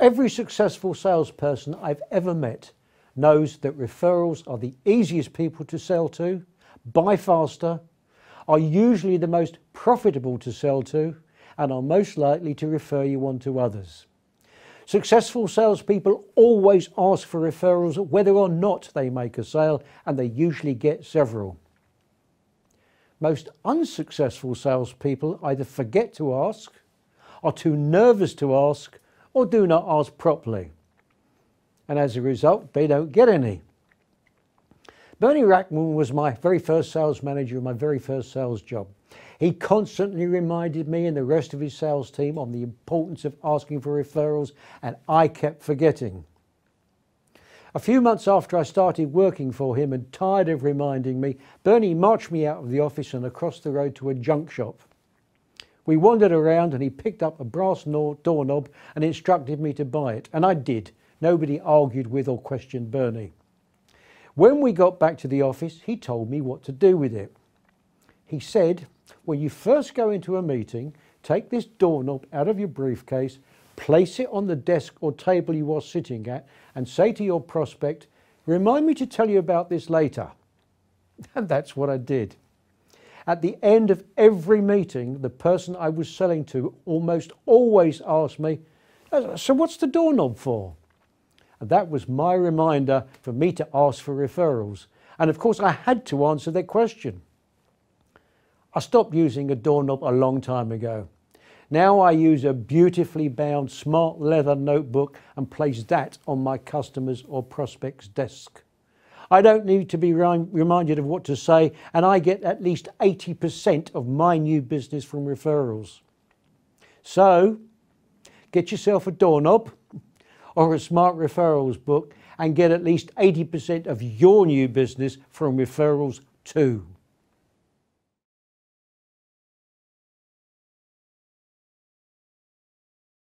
Every successful salesperson I've ever met knows that referrals are the easiest people to sell to, buy faster, are usually the most profitable to sell to, and are most likely to refer you on to others. Successful salespeople always ask for referrals whether or not they make a sale, and they usually get several. Most unsuccessful salespeople either forget to ask, are too nervous to ask, or do not ask properly. And as a result, they don't get any. Bernie Rackman was my very first sales manager in my very first sales job. He constantly reminded me and the rest of his sales team on the importance of asking for referrals, and I kept forgetting. A few months after I started working for him and tired of reminding me, Bernie marched me out of the office and across the road to a junk shop. We wandered around and he picked up a brass doorknob and instructed me to buy it, and I did. Nobody argued with or questioned Bernie. When we got back to the office, he told me what to do with it. He said, when you first go into a meeting, take this doorknob out of your briefcase, place it on the desk or table you are sitting at, and say to your prospect, remind me to tell you about this later. And that's what I did. At the end of every meeting, the person I was selling to almost always asked me, so what's the doorknob for? And that was my reminder for me to ask for referrals. And of course I had to answer that question. I stopped using a doorknob a long time ago. Now I use a beautifully bound smart leather notebook and place that on my customers' or prospects' desk. I don't need to be reminded of what to say, and I get at least 80% of my new business from referrals. So get yourself a doorknob or a smart referrals book and get at least 80% of your new business from referrals too.